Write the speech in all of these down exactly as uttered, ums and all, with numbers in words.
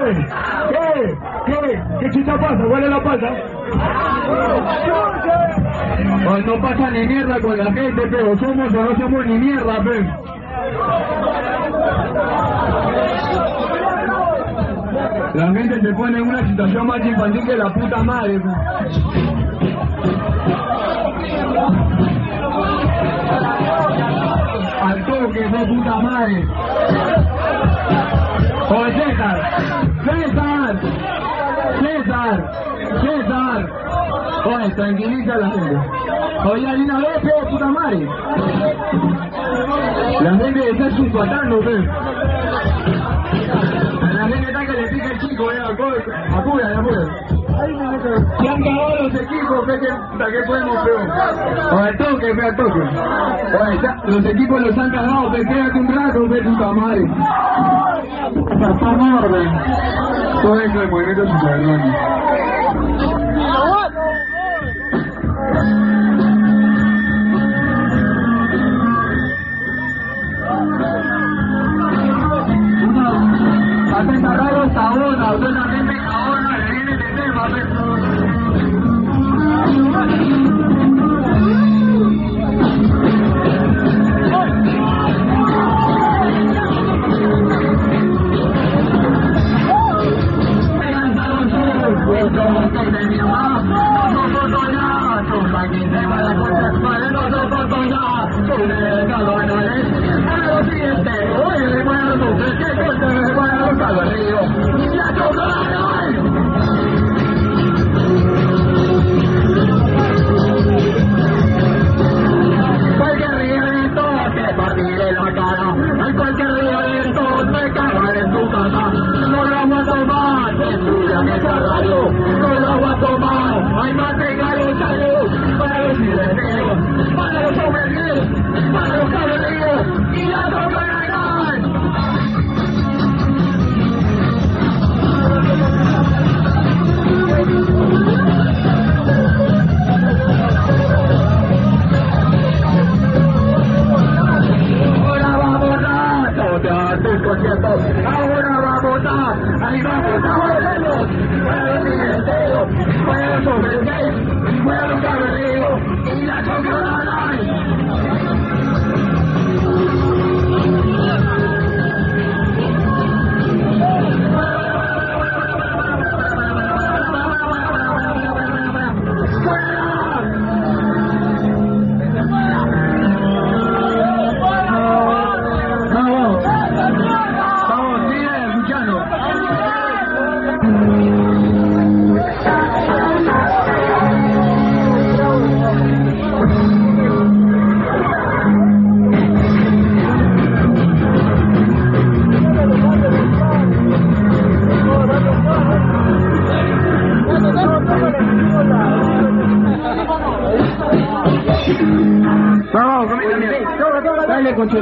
¿Qué? ¿Qué? ¿Qué? ¿Qué chucha pasa? ¿Cuál es la pasa? Pues no pasa ni mierda con la gente, pero somos o no somos ni mierda, pero. La gente se pone en una situación más infantil que la puta madre. Al toque, de puta madre. O César, César, César, César. Oye, tranquiliza a la gente. Oye, hay una vez, pero puta madre. La gente está sulfatando, pero. La gente está que le pica el chico, eh, apura, apura. Se han cagado los equipos, ve que, que podemos, pero. O al toque, ve al toque. Oye, ya, los equipos los han cagado, ve, quédate un rato, ve puta madre. Por favor, ve. Todo eso de movimiento subterráneo. Hacen cargar los tabonas, usted también me cabona, le viene de tema, Dale, conche.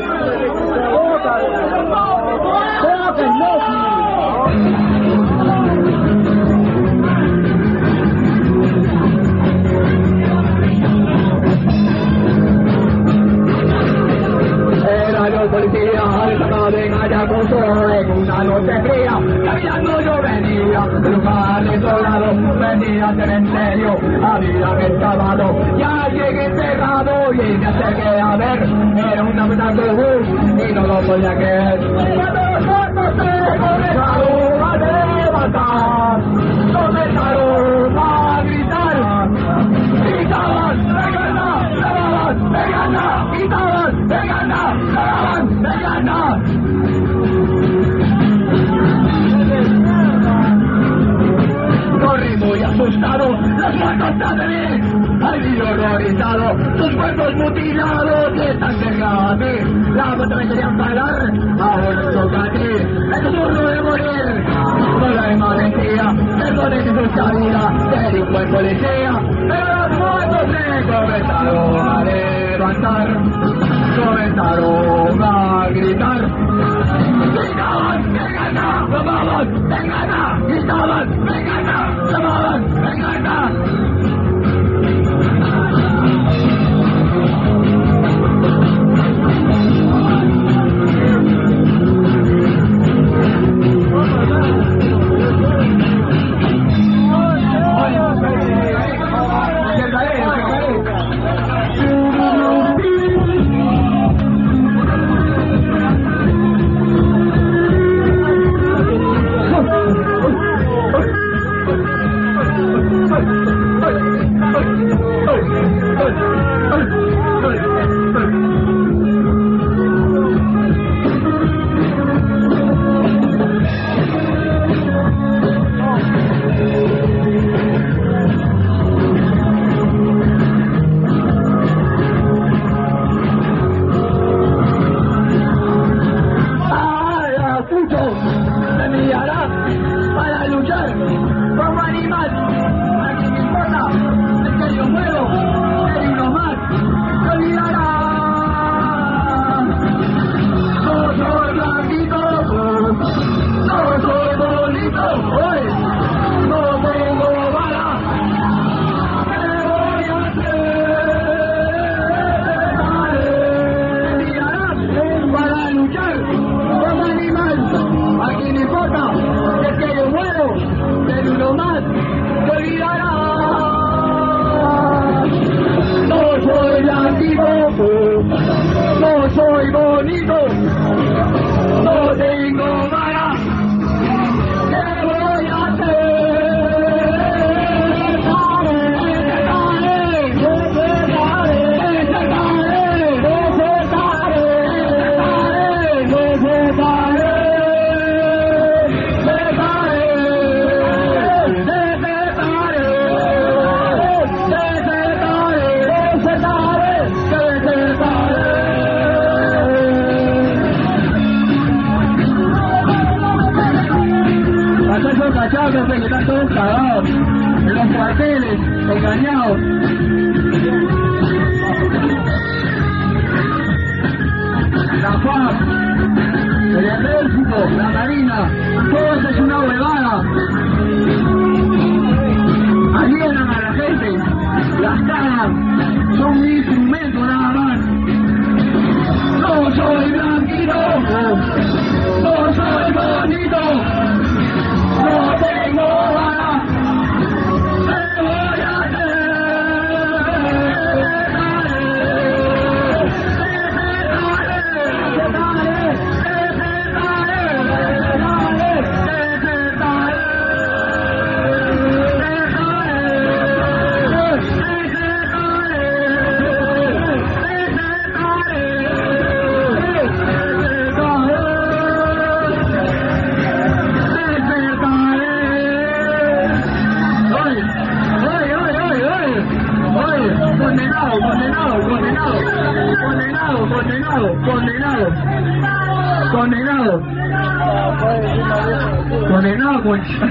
Era yo policía, arrestado en Ayacucho en una noche fría. Caminando yo venía, de lugar desolado, venía cementerio, había excavado. Ya llegué encerrado y me acerqué a ver, era una pedazo de bus y no lo podía creer. Cuando los muertos se comenzaron a levantar, comenzaron a gritar, gritaban, ¡me gana! ¡Grababan! ¡Me gana! ¡Gritaban! ¡Me gana! ¡Grababan! ¡Me gana! Corrí muy asustado, los muertos tras de mí. Al vi horrorizado, sus cuerpos mutilados y están cerca a mí. La muerte me querían parar, ahora toca a ti. El susurro de morir, no la emergencia, perdone que sucia vida, ser un buen policía. Pero los muertos se comenzaron a levantar, comenzaron a gritar. Gritaban, ¡me gana! ¡Llamaban, me gana! Gritaban, ¡me gana! ¡Llamaban, me gana! me enviará para luchar como animal. A quien me importa es que yo muero, que uno más se olvidará. No soy blanquito, no soy bonito, hoy no tengo bala. ¿Qué voy a hacer? Me enviarán para luchar como animal. A quien me importa es que yo muero, pero uno más se olvidará. No soy blanquito, no soy bonito, no tengo vara. ¿Qué voy a hacer? Cachados que están todos cagados en los cuarteles, engañados. La F A P, el ejército, la marina, todo eso es una huevada. Alienan a la gente, las cagan, son un instrumento nada más. No soy blanquito, no soy bonito, no tengo bala. ¿Qué voy a Condenado, condenado, condenado, condenado, condenado, condenado, condenado, condenado, concha.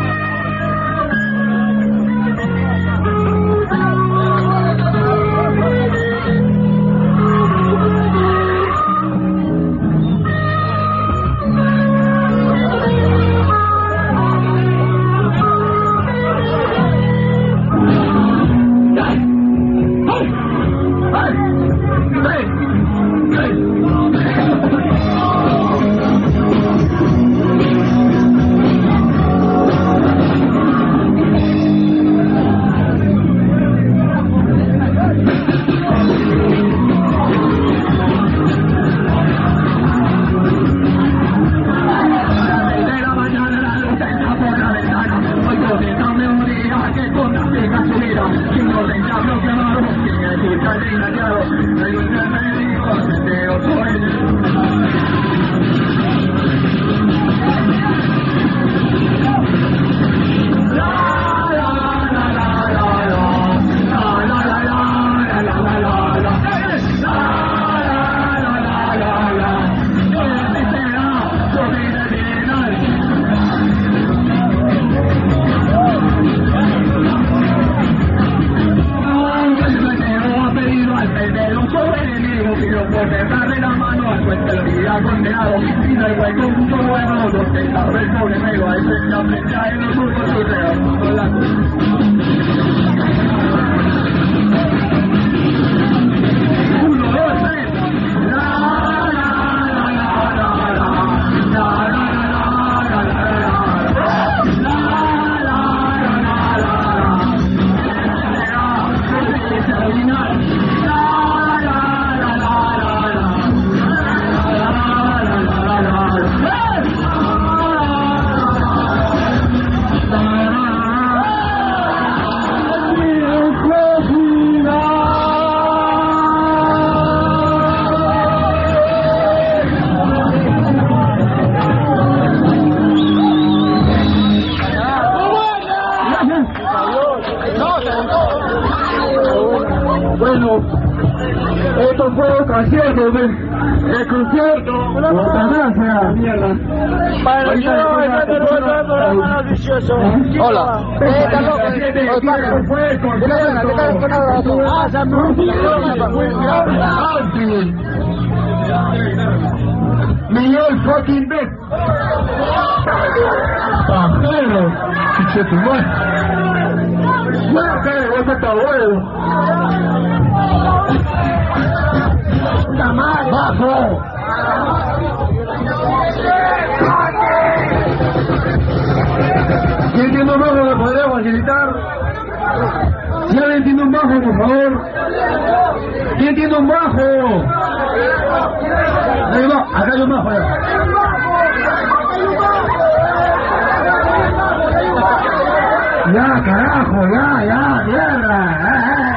Bueno, esto fue concierto, el concierto, eutanasia, mierda. Hola. Eh, está loco. Miguel fucking Beck. Pajero. Chiche tu madre. Bueno, que de golpe está bueno. Bajo. ¿Quién tiene un bajo me podría facilitar? Si alguien tiene un bajo, por favor. ¿Quién tiene un bajo? Ahí va, acá hay un bajo. Ya, carajo, ya, ya, mierda.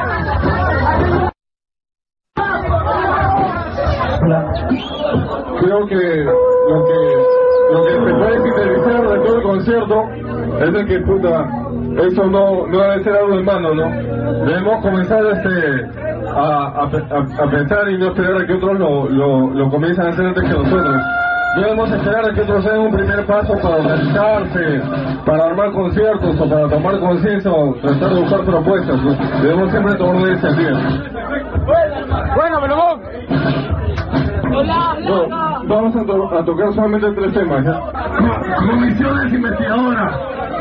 Creo que lo que lo que se puede sintetizar de todo el concierto es de que puta eso no no debe ser algo en mano, ¿no? Debemos comenzar este a, a, a, a pensar y no esperar a que otros lo, lo, lo comiencen a hacer antes que nosotros. Debemos esperar a que otros den un primer paso para organizarse, para armar conciertos o para tomar conciencia o tratar de buscar propuestas, ¿no? Debemos siempre tomar una iniciativa. Bueno, Melomón. No, vamos a, to a tocar solamente tres temas, ¿ya? Comisiones investigadoras.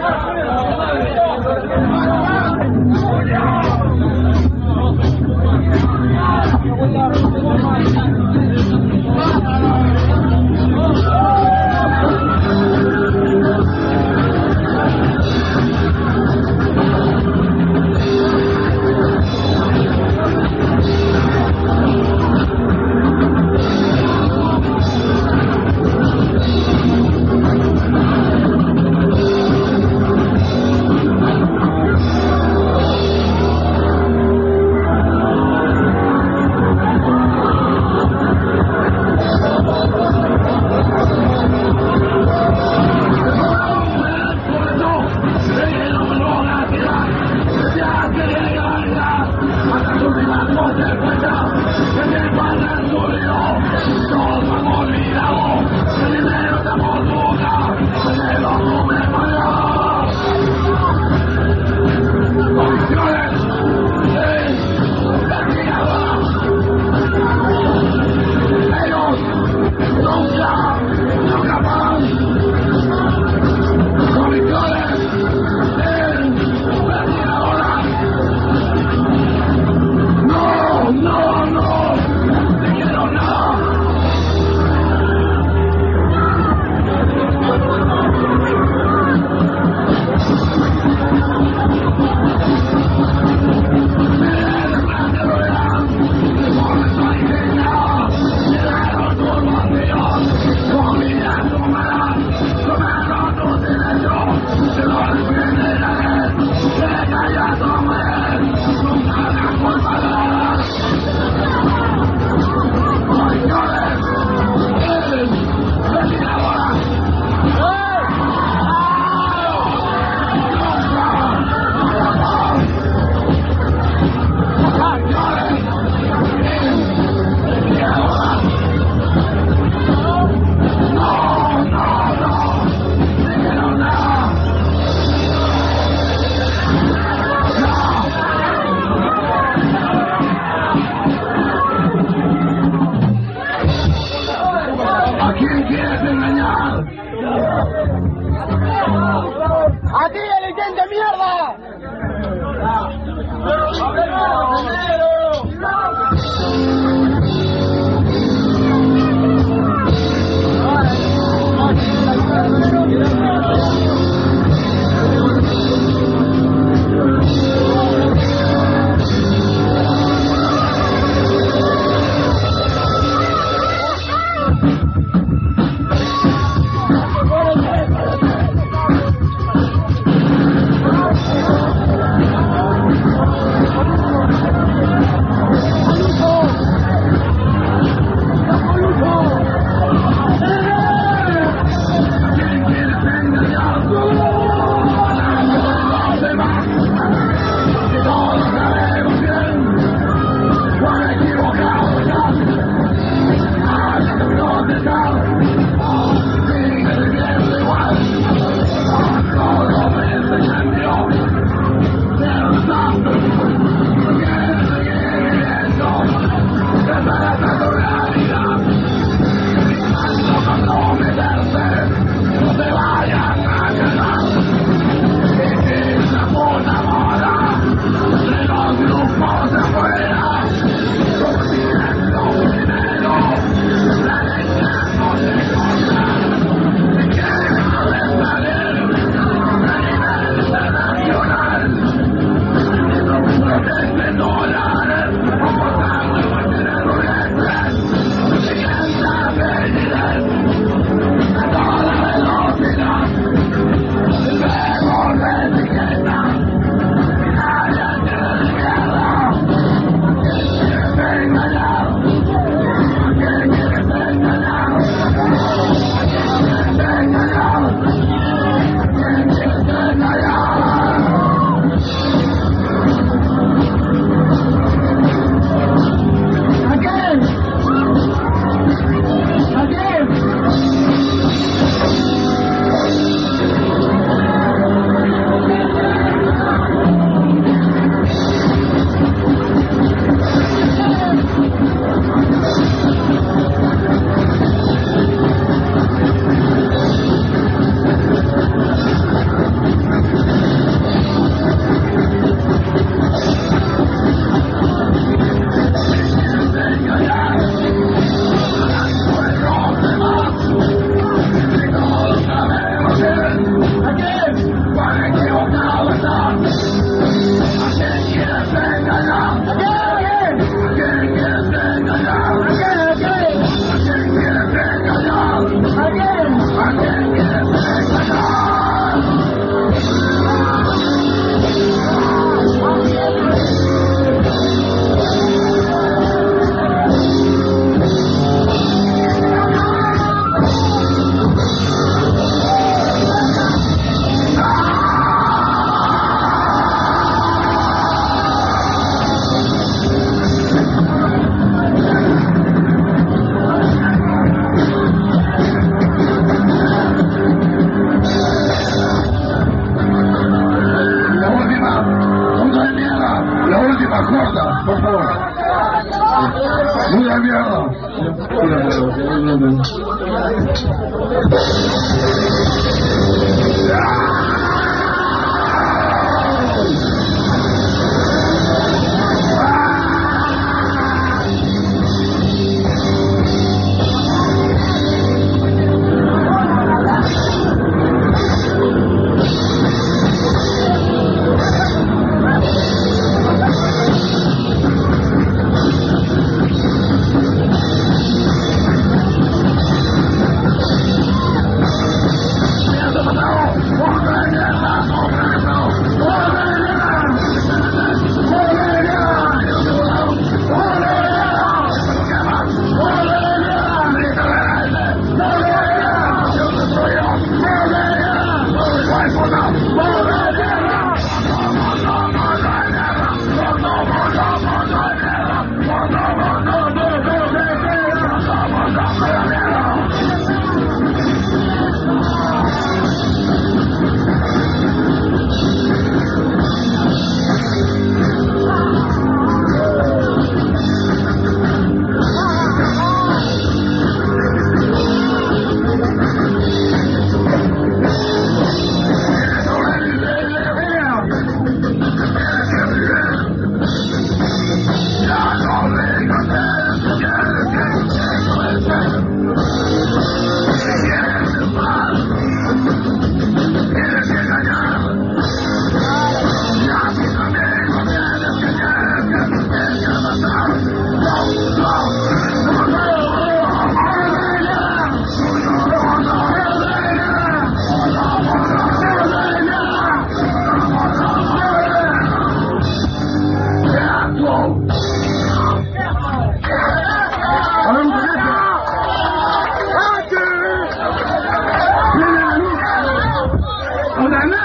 ¡A ti, delincuente de mierda!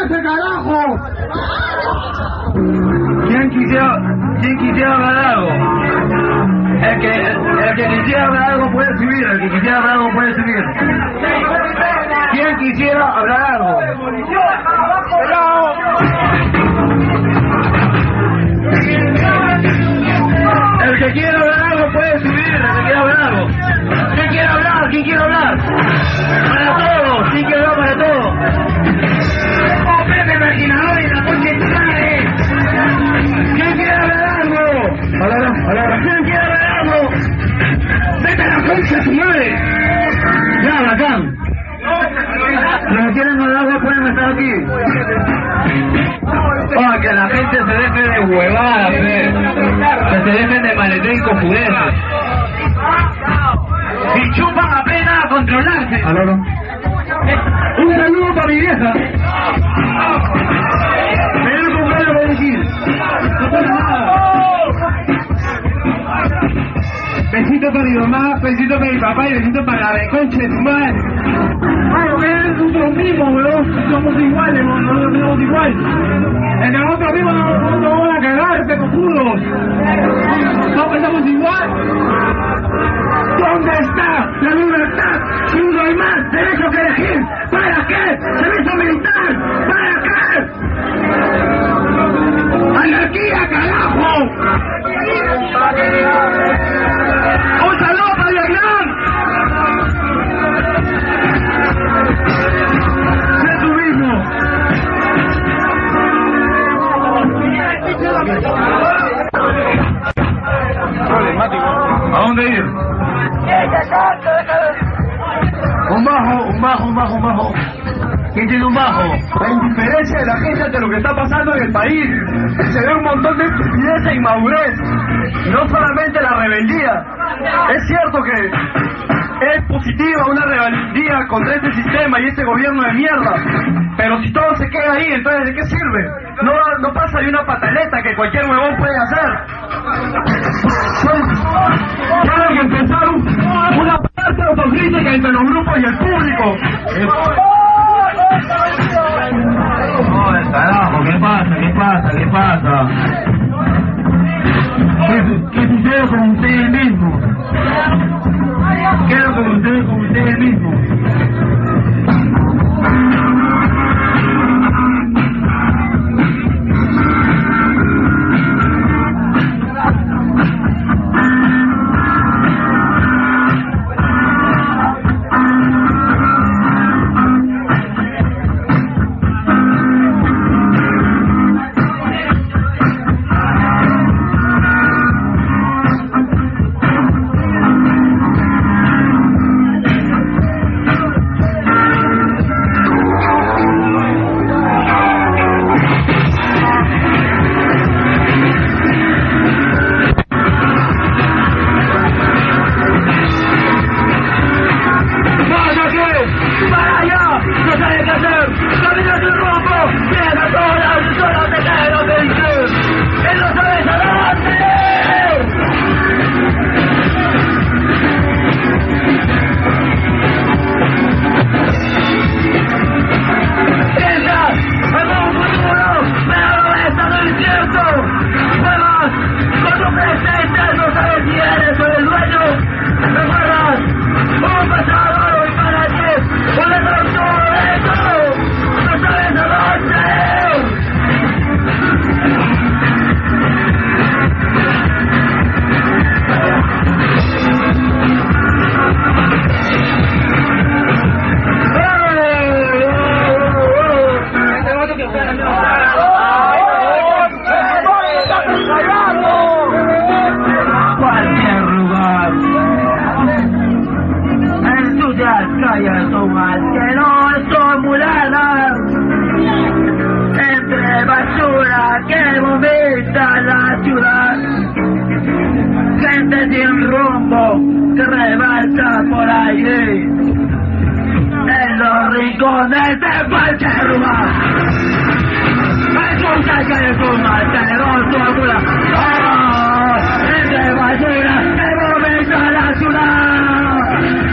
ese carajo! ¿Quién quisiera, quién quisiera hablar algo? El que, el que quisiera hablar algo puede subir, el que quisiera hablar algo puede subir. ¿Quién quisiera hablar algo? El que quiera hablar algo puede subir, el que quiera hablar algo. ¿Quién quiere hablar? ¿Quién quiere hablar? Para todos, ¿quién quiere hablar para todos? ¡Oh, Pepe Marginador y la concha de tu madre! ¿Quién quiere hablar algo? Hablar, hablar. ¿Quién quiere hablar algo? ¡Vete a la concha de tu madre! Ya, bacán. Los que quieren hablar algo pueden estar aquí. Oh, que la gente se deje de huevadas, fe. Que se dejen de maletín y confudeces. Y chupan apenas a controlarse. ¿Aló? Un saludo para mi vieja. Me dio un cumpleaños para decir. No pasa nada. Besito para mi mamá, besito para mi papá y besito para la reconcha de tu madre. Ay, weón, nosotros mismos, weón, somos iguales, no nos tenemos igual. En nosotros mismos no nos no, no van a cagar, este cojudos. No pensamos igual. ¿Dónde está la libertad? Si no hay más derecho que elegir. ¿Para qué? Servicio militar. ¿Para qué? ¡Anarquía, carajo! ¡Un saludo para Vietnam! ¡Sé tú mismo! ¿A dónde ir? Un bajo, un bajo, un bajo, un bajo. ¿Quién tiene un bajo? La indiferencia de la gente ante lo que está pasando en el país. Se ve un montón de estupidez e inmadurez. No solamente la rebeldía. Es cierto que es positiva una rebeldía contra este sistema y este gobierno de mierda. Pero si todo se queda ahí, entonces ¿de qué sirve? No, no pasa de una pataleta que cualquier huevón puede hacer. Tiene que empezar un, una parte autocrítica entre los grupos y el público. No, el carajo, ¿qué pasa? ¿Qué pasa? ¿Qué pasa? ¿Qué, qué sucede con ustedes mismos? ¿Qué es lo que sucede con ustedes mismos?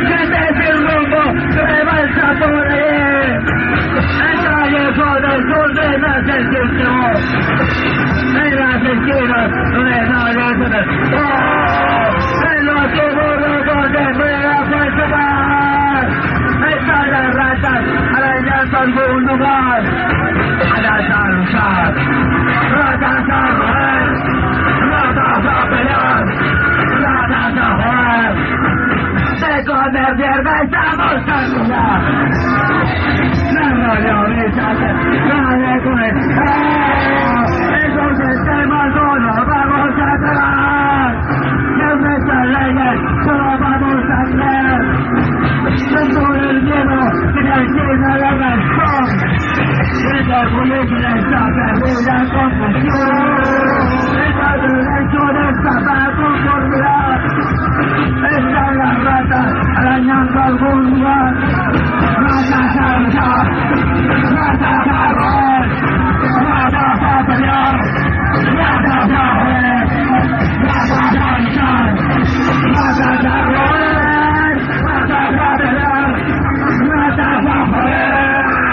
Por ahí, el callejón del sur el sistema, en las esquinas, donde no hay otras. En los seguros donde pueda funcionar. Están las ratas arañando algún lugar. Ratas a luchar, ratas a roer, ratas a pelear, ratas a jugar. De comer mierda estamos a jugar. La realización, la de comer. Entonces temas no nos vamos a quedar. En nuestras leyes solo vamos a creer. Dentro del miedo que tiene la razón. Esta política está perdida confusión. Esta dirección está para conformidad. Están las ratas arañando algún lugar. Ratas a luchar, ratas a roer, ratas a pelear, ratas a joder, ratas a luchar, ratas a roer, ratas a pelear, ratas a joder.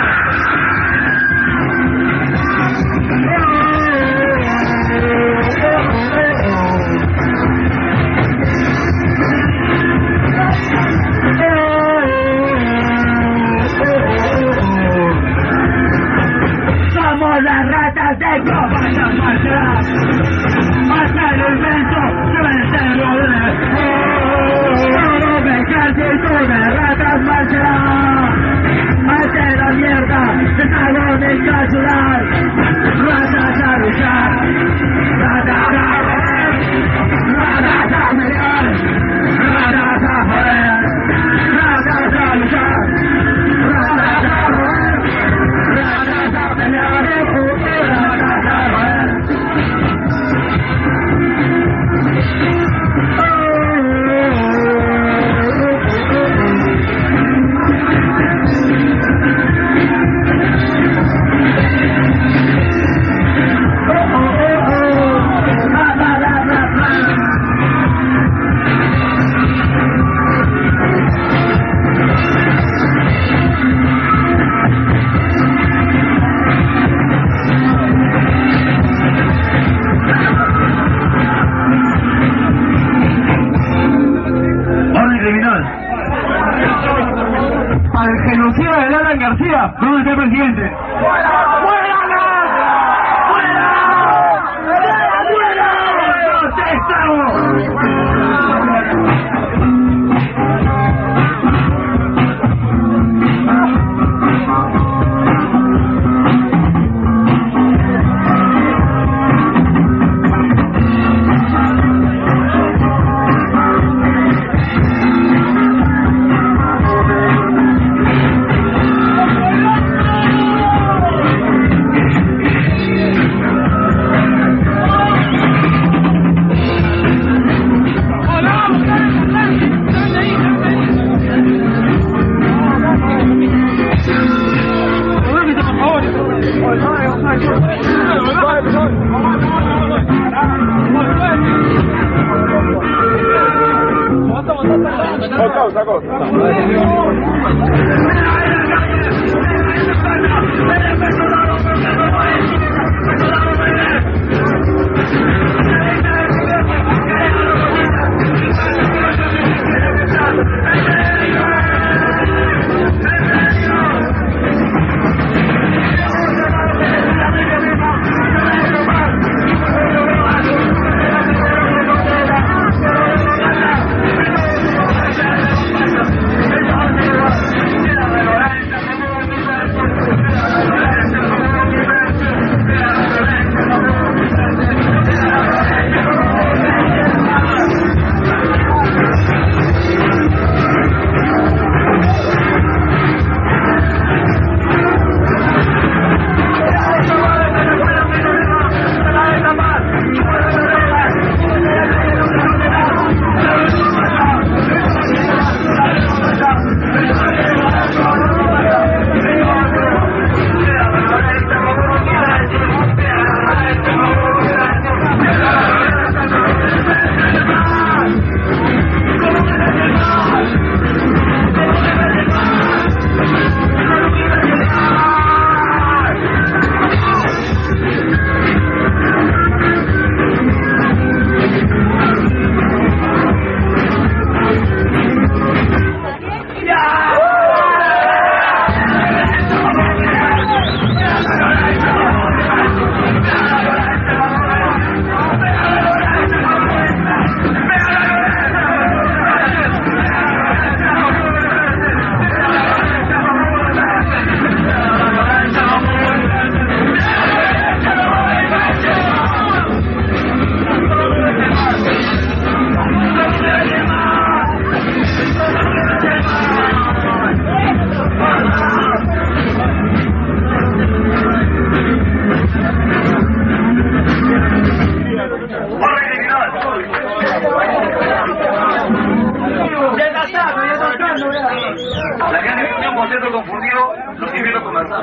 Somos las ratas de Copas Marcial. Hasta el invento deben ser rodeadas. Todo me ejército de ratas marcial. Hasta la mierda de salón de casual. Ratas a luchar, ratas a joder, ratas a pelear, ratas a joder, ratas a luchar, ratas a joder, ratas a pelear, ratas a joder. Al genocida de Alan García, ¿dónde está el presidente? ¡Fuera! ¡Fuera! ¡Fuera! ¡Fuera! ¡Protestamos!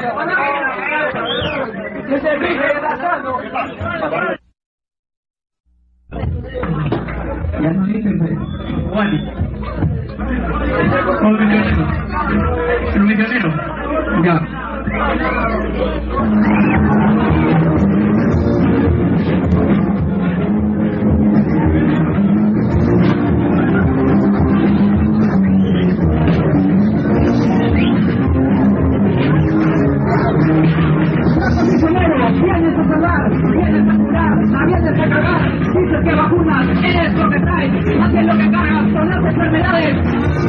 Ya no dicen, Juan. El misionero. El misionero. Ya. Vienes a salvar, vienes a curar, vienes a cagar, dices que vacunas, eres lo que traes, haces lo que cargas, son las enfermedades.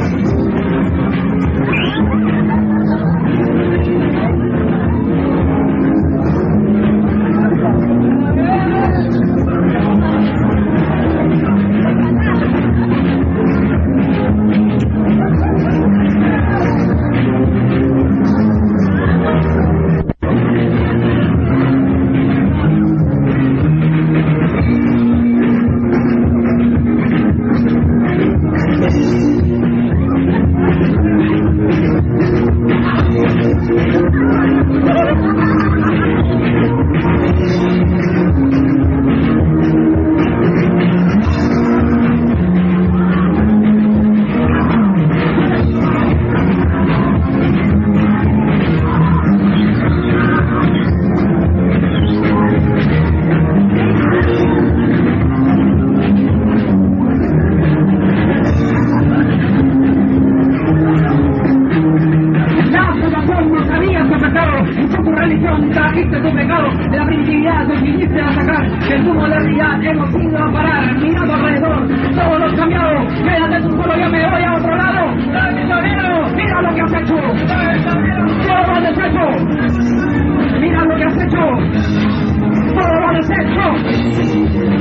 Trajiste tu pecado, de la primitividad nos viniste a sacar, que en tu modernidad hemos ido a parar, mirando alrededor, todos los cambiados, quédate tú solo, yo me voy a otro lado, mira lo que has hecho, todo lo has deshecho, mira lo que has hecho, todo lo has deshecho.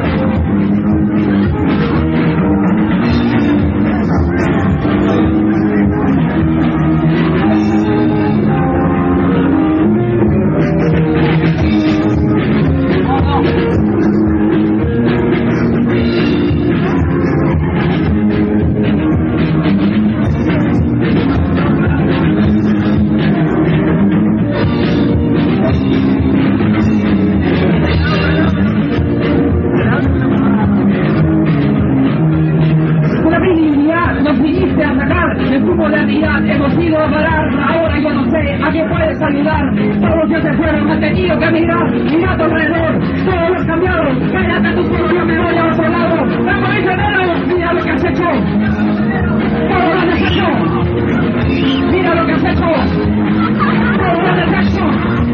Hemos ido a parar, ahora yo no sé a quién puedes ayudar. Todos ya se fueron, han tenido que mirar. Mira a tu alrededor, todos los cambiados. Cállate tú solo, yo me voy a otro lado. ¡Vamos, misionero! Mira lo que has hecho. Todo lo has hecho. Mira lo que has hecho. Todo lo has hecho.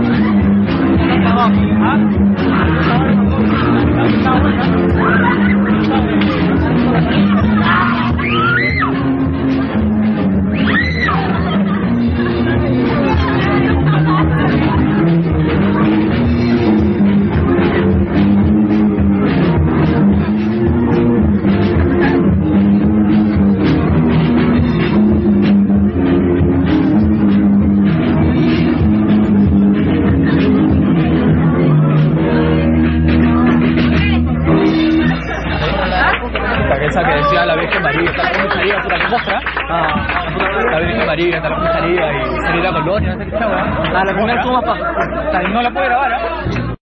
Esa que decía la Virgen María, está la Virgen María, puta que mostra. Ah, la Virgen María, está la Virgen María y salir a Colonia, no sé qué chavo. Ah, la primera toma pa. No la puede grabar, ¿ah?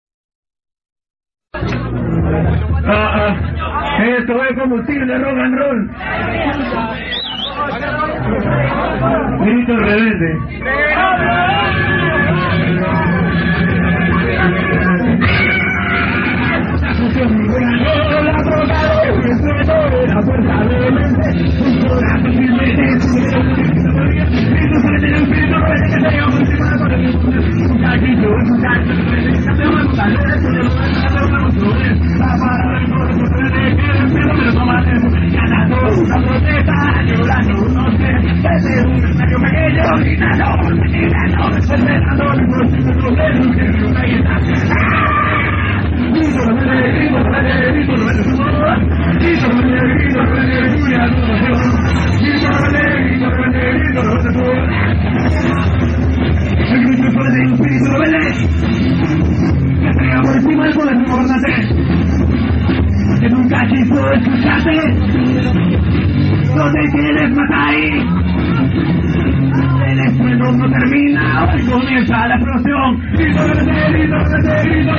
Ah, ah, esto es combustible rock and roll. Grito rebelde. La fuerza de la mente, un corazón firme, que nunca quiso escucharte, no te quieres matar ahí. El estruendo no termina, hoy comienza la explosión. Grito, grito, grito, grito, grito,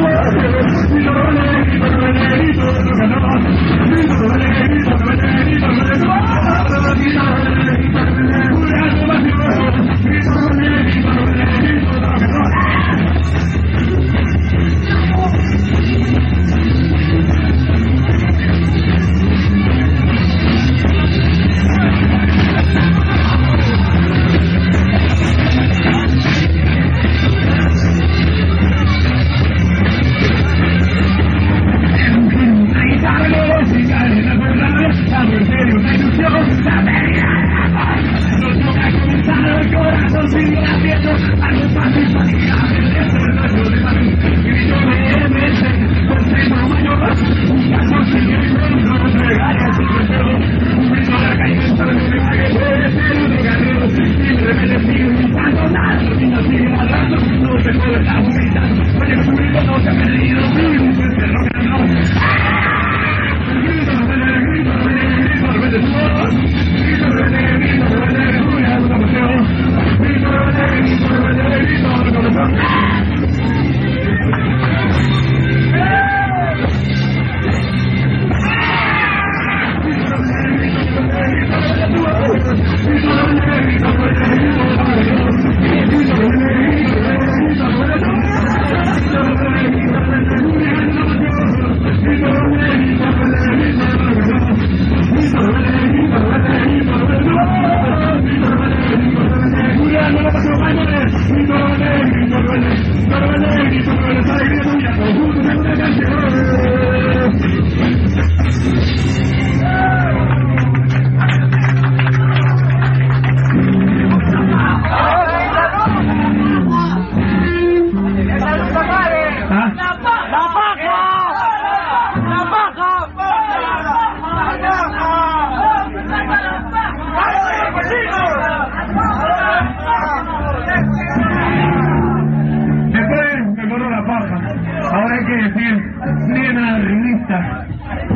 Ahora hay que decir, nena revista.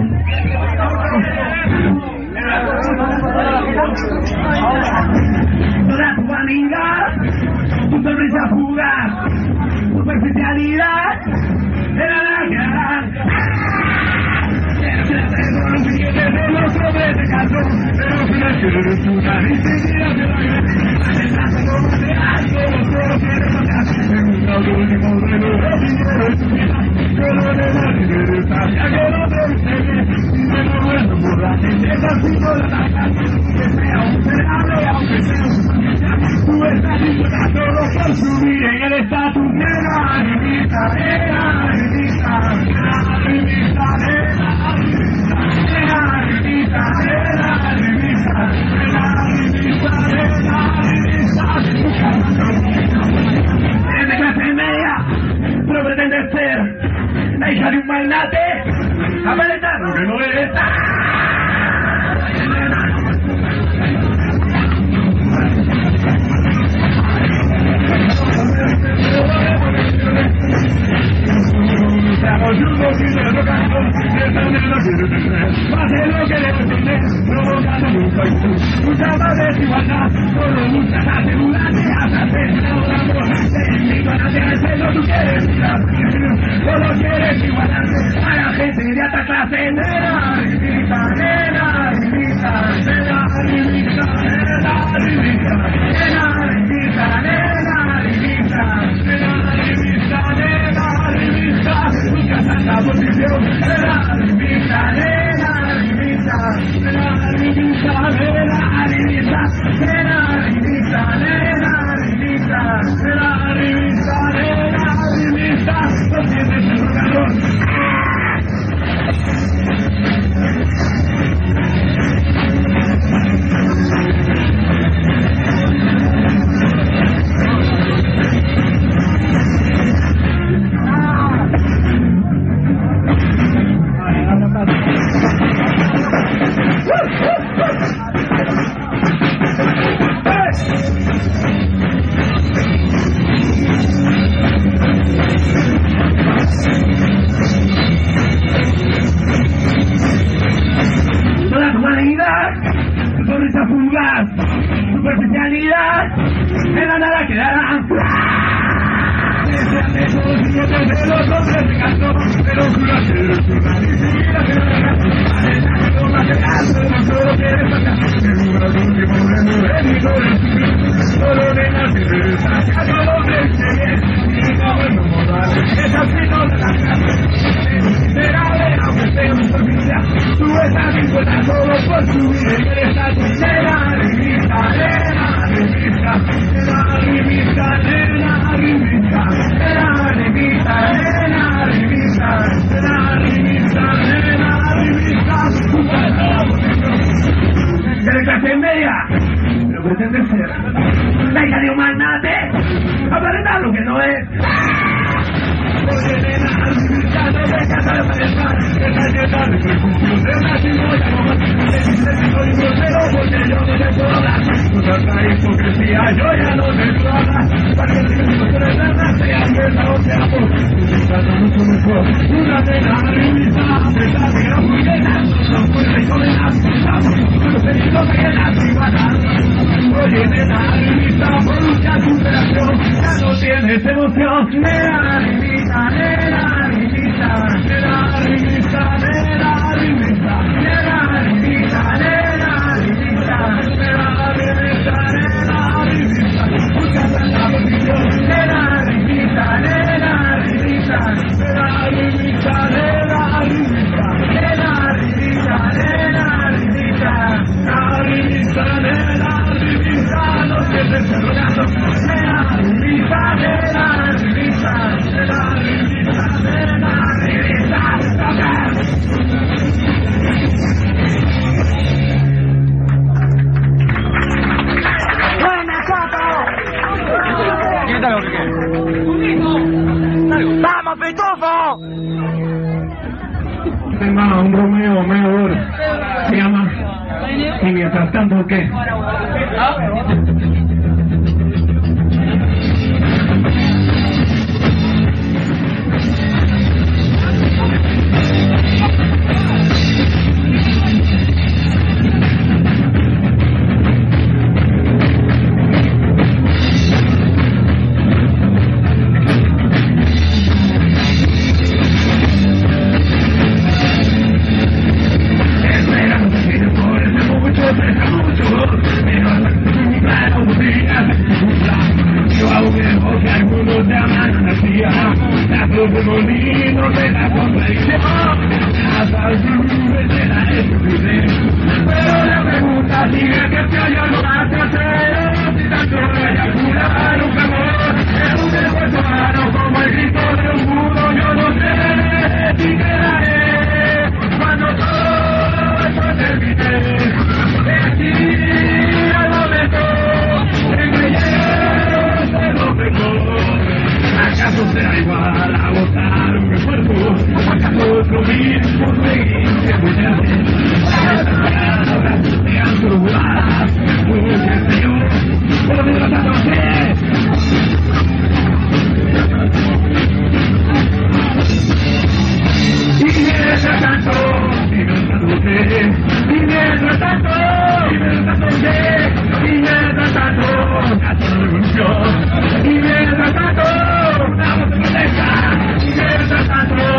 Toda tu vanidad, tu sonrisa fugaz, tu superficialidad, era la gran. De los hombres de caso, pero financiero eres tu nariz y mira de la gran. Adelante como de algo, los ojos quieren tocar. En un auto último reloj, el dinero es tu vida. Pero de la libertad, ya que no te enseñe. Y de lo bueno por la tristeza, si no la tapas. Que sea un cerebro, aunque sea un tú estás dispuesta a todo por subir en el estatus. Nena, revista, nena, revista, nena, revista, nena, revista. Es de clase media, pero pretende ser la hija de un magnate, aparentar lo que no eres. Pase lo que le pretende, provocando mucho y mucha más desigualdad, solo muchas asegurantes, hasta hacer una amor, te invito a hacer tú quieres, solo quieres igualarte a la gente de alta clase. Nena, revista, nena, revista, nena, revista, nena, revista, nena, revista, nena, revista, nena, revista, nena, revista, nunca tanta posición. Nena, revista, nena, revista, nena, revista, nena, revista, nena, revista, nena, revista, nena, revista, nena, revista, no tienes el calor. Ay, de los hombres de canto, pero jura que eres una disciplina que no dejas, no más que caso, no solo quieres sacar, en un último remueve mi corazón, solo nenas que debes sacar, como crees, y como en un modal, es así no de la casa, miserable, aunque sea un servicio, tú estás dispuesta solo por tu vida, y eres la sincera, revista, nena, revista, nena, revista, nena, revista, nena, revista, nena, revista, nena, revista, nena, revista, de clase media, pero pretende ser la hija de un magnate, aparentar lo que no es. Porque nena, revista, no te casas de aparentar, estás llena de prejuicios, de una cebolla, no más, me dices que soy grosero porque yo no te puedo hablar, con tanta hipocresía yo ya no te puedo hablar, para que no se retrata, sea mierda o sea por, buscando mucho mejor, una nena, revista, a pesar de que no fui nena, no puedes condenar, vamos, pero feliz que la privada. Oye, nena, revista, por buscar superación, ya no tienes emoción, nena, revista, nena, revista, nena, revista, nena, revista, nena, revista, nena, revista, nena, revista, nena, revista, busca tanta posición, nena, revista, nena, revista, nena, revista, nena, revista, nena, revista, nena, revista, nena, revista, nena, revista, no sientes el rogazo, nena, revista, nena, revista, nena, revista, nena, revista, toca. ¡Buena, Chato! Quítalo, Enrique. ¡Vamos, pitufo! Tengo a un Romeo medio duro, se llama, y mientras tanto, ¿qué? Remolinos de la contradicción, hasta el club de la estupidez. Pero la pregunta sigue que se oye lo más que hacer, si tanto vaya a curar un amor, es un esfuerzo humano como el grito de un mudo, yo no sé si quedaré cuando todo esto termine. De aquí al momento en que llegue lo mejor. ¿Acaso será igual a botar un cuerpo? ¿Acaso es lo mismo seguir que muerte? Estas palabras sean turbadas, porque el Señor podrá tanto y mientras tanto, y mientras usted, y mientras tanto, y mientras usted, y mientras tanto, caso de revolución, y mientras tanto, una voz de protesta, y mientras tanto,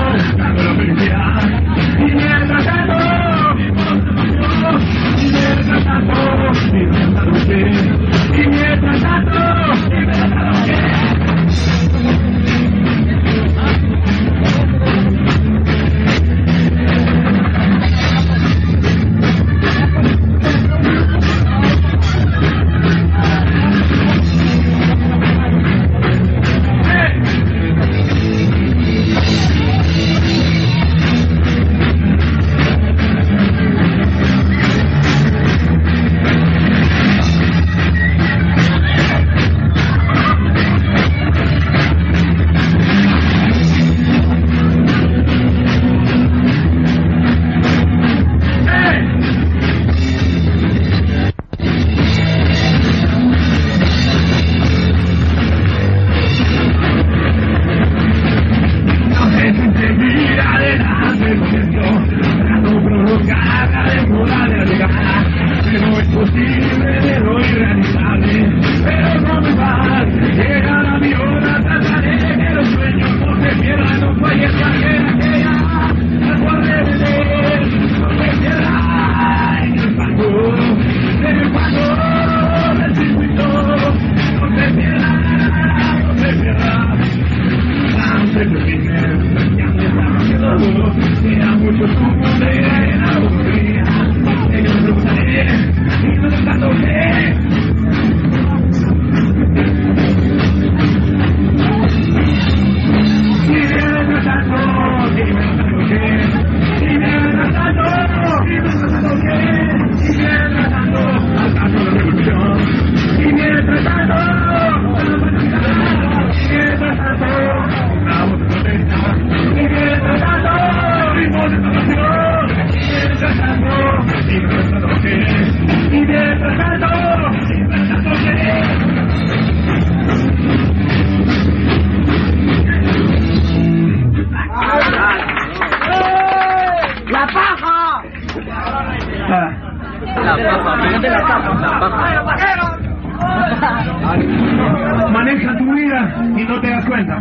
Maneja tu vida y no te das cuenta.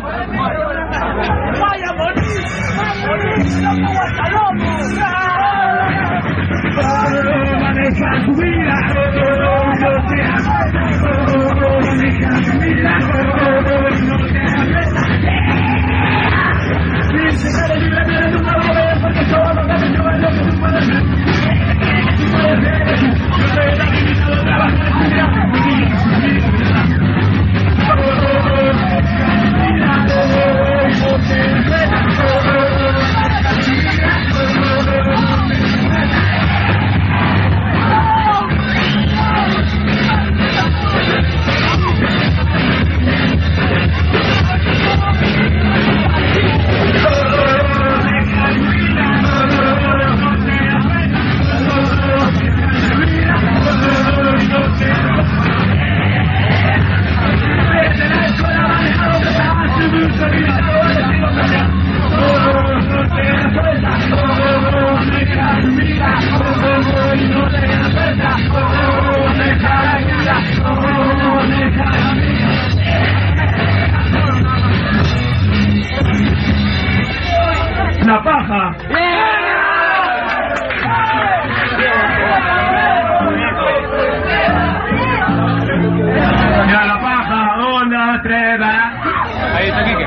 ¡Vaya a morir! ¡Vaya a morir! ¡No hasta loco! Maneja tu vida, no te das cuenta. Maneja tu vida, no te das cuenta. Sin libre, libre tu nombre, porque solo lo que te lleva es lo que tú puedes ver. Tú puedes ver, yo te he limitado trabajar en tu vida. La paja. Ya la paja, una, tres, va. Ahí está Quique.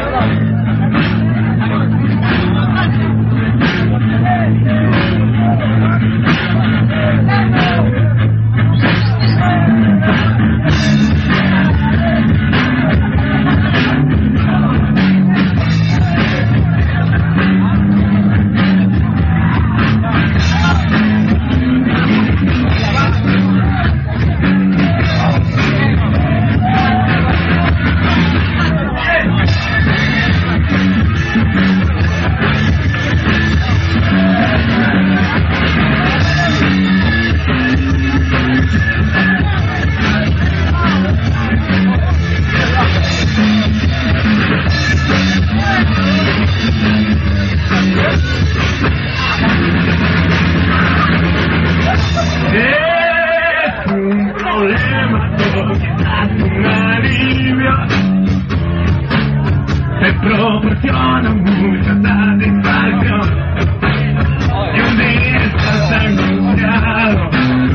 Proporciona mucha satisfacción y un día estás angustiado,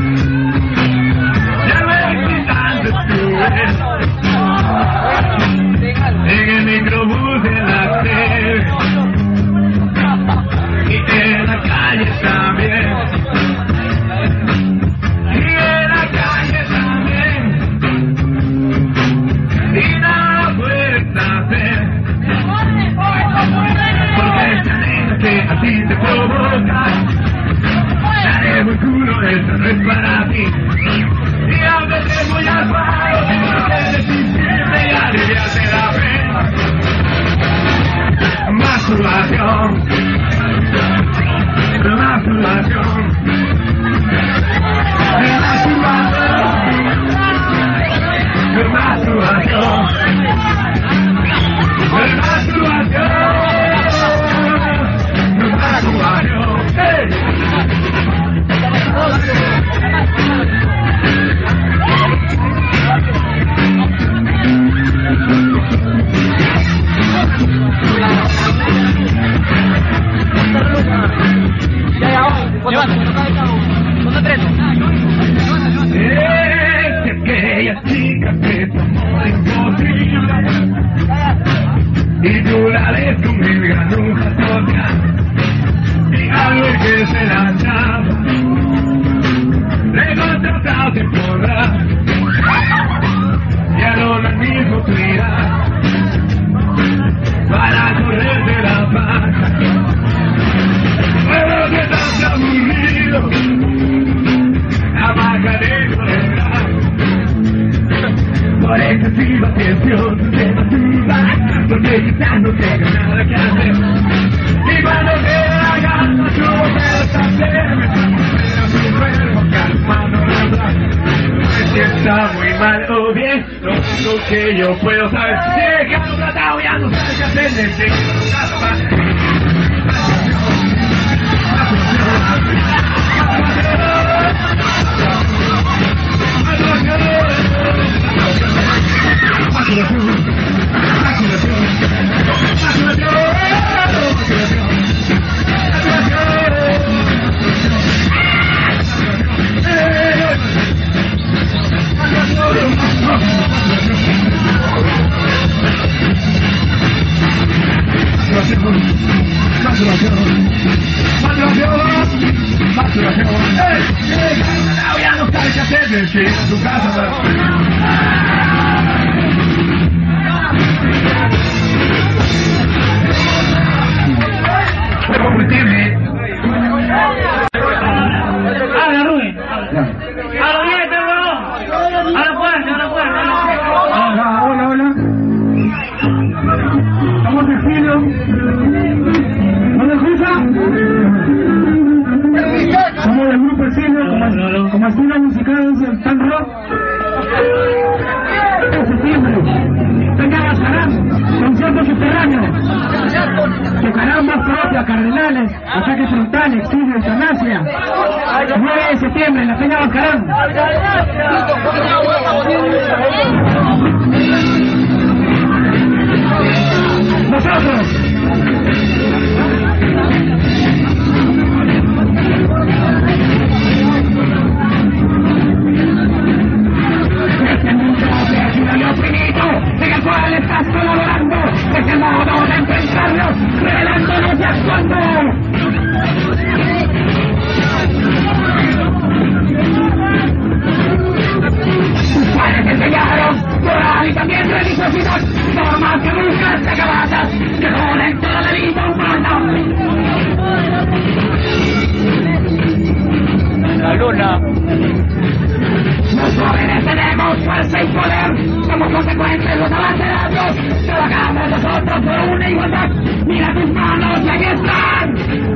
ya lo excitante tú eres en el microbús de la tele y en la calle también, y en la calle también, y nada puedes hacer. Porque esta nena que a ti te provoca, daré muy culo, eso no es para ti. Y a veces voy al paro, tengo que decirte y aliviarte la pena. Masturbación, masturbación, masturbación, masturbación. Hey! y tú la ves con mil granujas todas y algo que se la llama recontratado te podrá y a lo mismo tú irás para correr de la paz. Pero que estás aburrido, la marca de soledad. Por excesiva atención te masturba, porque quizás no tenga nada que hacer. Y cuando te la gana, tú puedes hacerme tu cuerpo calmando la paz. Si está muy mal o bien, lo único que yo puedo saber es que ando tratado y ando sabes qué hacer, necesito tu casa. Ya no sabes qué hacer, decir en tu casa. Habla, Rubén. A los dientes, huevón. A la puerta, a la puerta. Hola, hola, hola. Estamos de filo. ¿No me escucha? Somos del grupo Estilo, como, como estilo musical del Tan Rock. En septiembre, venga Basarán, concierto subterráneo. Tocarán voz propia, Cardenales, Ataque Frontal, Exilio, Eutanasia. nueve de septiembre en la Peña Bascarán. Nosotros. Este mundo es un hoyo finito en el cual estás colaborando. Es el modo de enfrentarlo, revelándonos y actuando. Tus padres te enseñaron moral y también religiosidad, normas que buscas de cabatas que joden toda la vida humana. La luna. Los jóvenes tenemos fuerza y poder, somos consecuentes los abanderados, trabajamos nosotros por una igualdad. Mira tus manos y ahí están.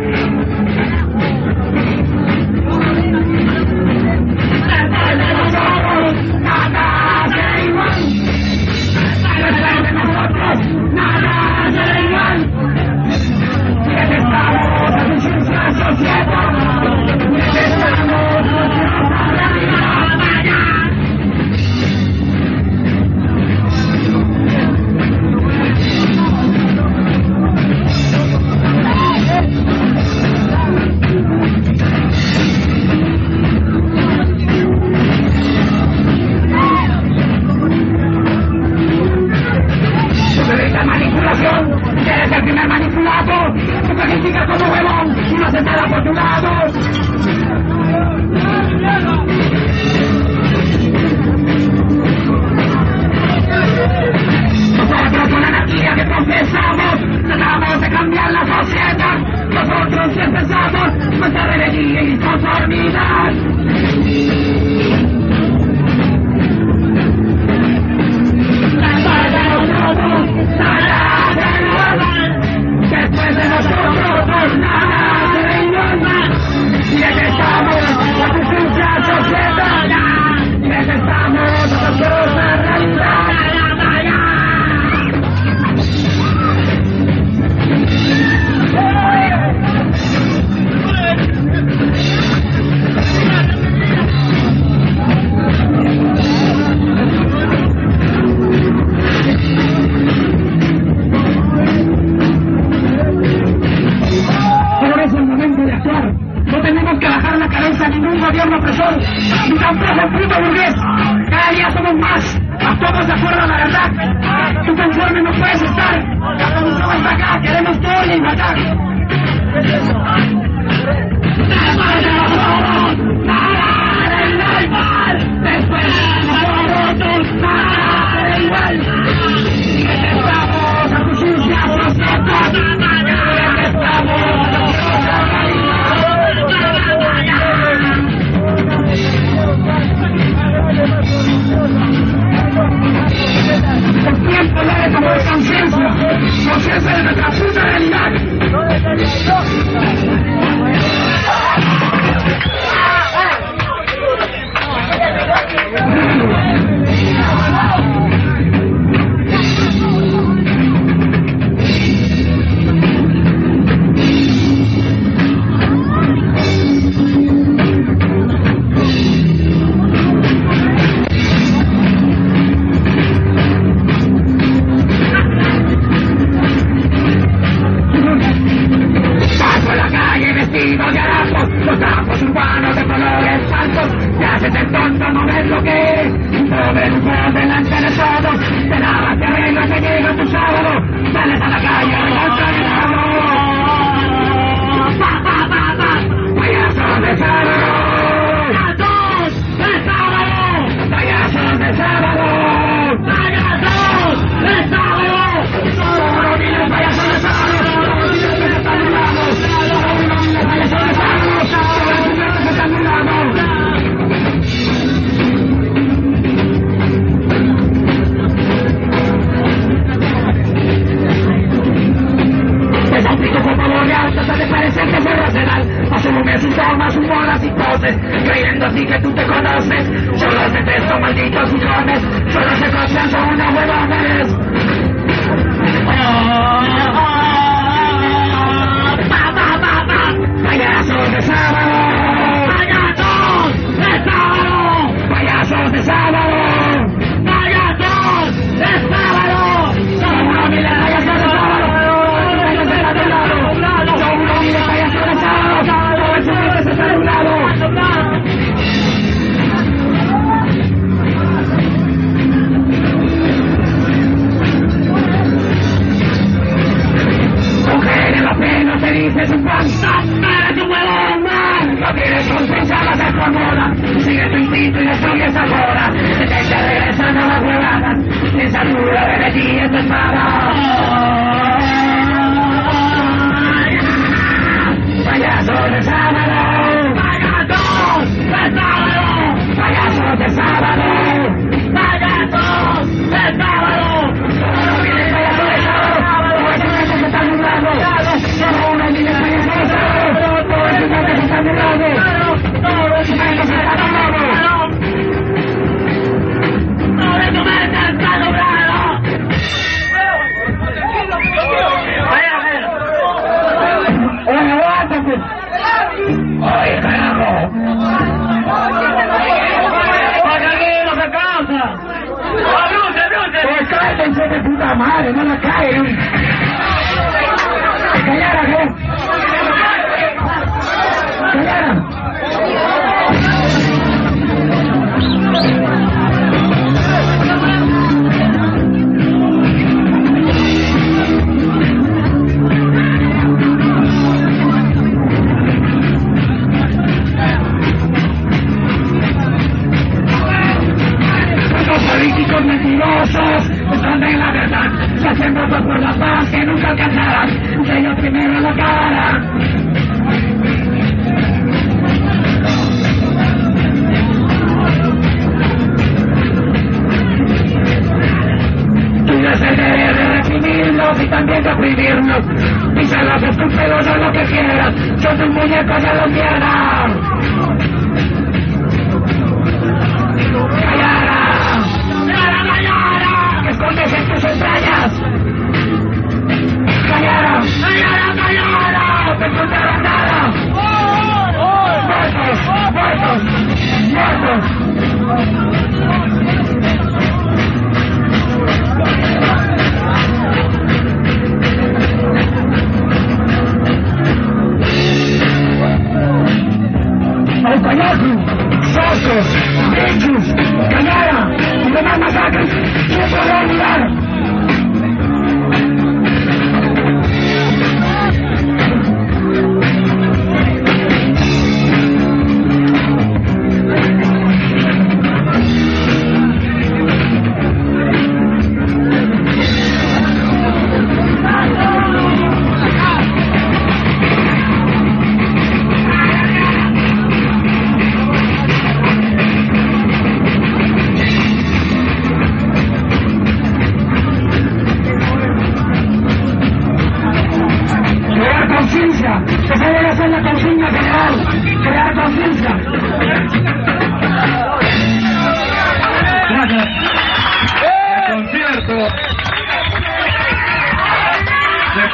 Después de nosotros, nada será igual. Después de nosotros, nada será igual. Necesitamos a nuestra sociedad, necesitamos nuestra realidad. Eres el primer manipulado, tú te criticas como huevón y no haces nada por tu lado. Nosotros con la anarquía que profesamos tratamos de cambiar la sociedad. Nosotros empezamos nuestra rebeldía y conformidad. Después de nosotros, nada será igual. Necesitamos la justicia sociedad. Necesitamos nuestra realidad. No tenemos que bajar la cabeza a ningún gobierno opresor, ni tampoco el puto burgués. Cada día somos más, actuamos de acuerdo a la verdad. Tú conforme no puedes estar. conciencia de nuestra puta realidad. Los trapos urbanos de colores falsos te haces el tonto, no ves lo que es. No ves un juego delante de todos. Te lavas, te arreglas, te llega tu sábado. Sales a la calle, remonta el sábado. Pa, pa, pa, pa. Payasos de sábado. Payasos de sábado. Payasos de sábado. Payasos de sábado. Solo miles payasos de sábado. Solo miles que se están burlando. Solo miles payasos de sábado. Trata de parecerte ser racional. Asume sus formas, humoras y poses, creyendo así que tú te conoces. Yo los detesto, malditos millones. Solo se cocian, son unos huevones. Payasos de sábado. Payasos de sábado. Payasos de sábado. Payasos de sábado. Son unos miles de payasos de sábado. Mujer en la pena te dices un fantasma, eres un huevón, man. No tienes conciencia, vas a tu moda. Sigue tu instinto y destruye esa joda. Se te echa regresando a las huevadas. Esa dura de ti es tu espada. Payasos de sábado. Payasos de sábado. Payasos de sábado. Payasos de sábado. Solo viene payasos de sábado. Por eso no se están burlando. Solo uno viene payasos de sábado. Por eso no se están burlando. Por eso no se están burlando. Por eso no se están burlando. Oye, aguántate. Oye, carajo. ¡Tranquilo, se causa! ¡Brute, brute! Pues cállense de puta madre, no la caen. ¡Callara, ¿qué? ¡Callara! Políticos mentirosos esconden la verdad, se hacen votos por la paz que nunca alcanzarán, ellos primero en la cara. Tienes el deber de reprimirlos y también de oprimirnos, písalos, escúpelos o lo que quieras, son tus muñecos a la mierda. ¡Callara! ¡Escondes en tus entrañas! ¡Callara! ¡Callara, callara! ¡No te encontrarán nada! ¡Muertos! ¡Muertos! ¡Muertos! ¡Al payaso! ¡Sosos! ¡Bichos! ¡Callara! ¡Y demás masacres! ¡Siempre voy a olvidar!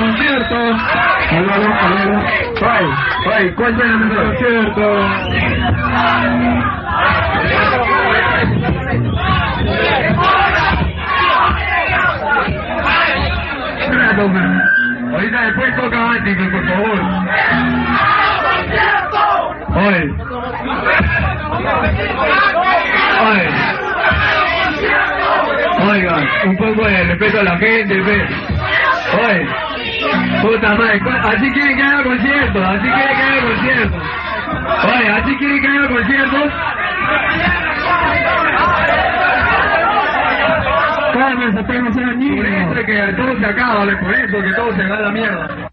concierto. Álvaro, Álvaro. Oye, oye, cuéntame el Concierto. Ahorita después toca antes, por favor. Oye. Oye. Oigan, un poco de respeto a la gente, fe. Oye. Puta madre, así quieren que haga concierto, así quieren que haga concierto. Oye, así quieren que haga concierto. Cálmense, tengo que ser niños. Por eso es que todo se acaba, por eso que todo se va a la mierda.